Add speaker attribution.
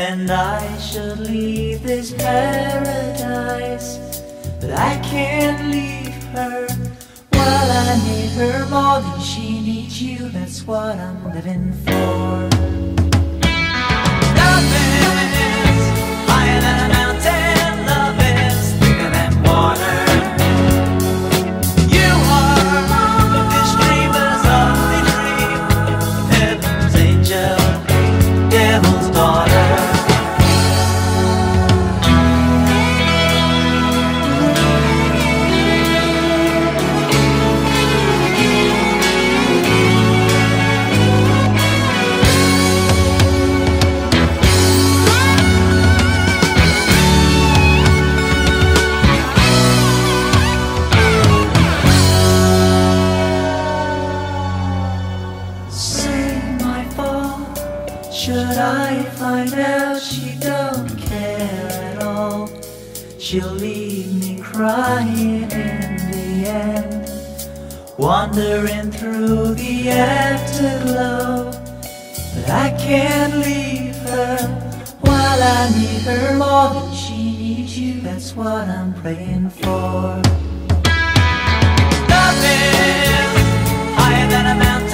Speaker 1: and I should leave this paradise. But I can't leave her. While I need her more than she needs you, that's what I'm living for. Love is higher than a mountain, love is thicker than water. You are this dreamer's only dream, heaven's angel, devil's daughter. Should I find out she don't care at all, she'll leave me crying in the end, wandering through the afterglow. But I can't leave her. While I need her more than she needs you, that's what I'm praying for. Love is higher than a mountain.